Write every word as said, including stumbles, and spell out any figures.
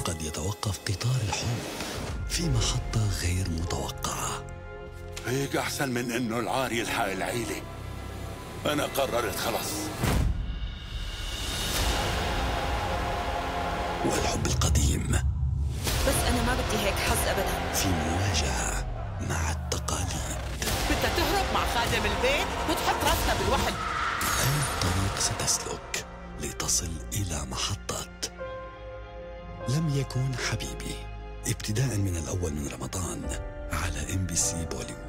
قد يتوقف قطار الحب في محطة غير متوقعة. هيك أحسن من إنه العار يلحق العيلة. أنا قررت خلاص. والحب القديم، بس أنا ما بدي هيك حظ أبداً. في مواجهة مع التقاليد. بدك تهرب مع خادم البيت وتحط راسنا بالوحل. أي طريق ستسلك لتصل إلى محطة لم يكن حبيبي، ابتداء من الأول من رمضان على إم بي سي بوليوود.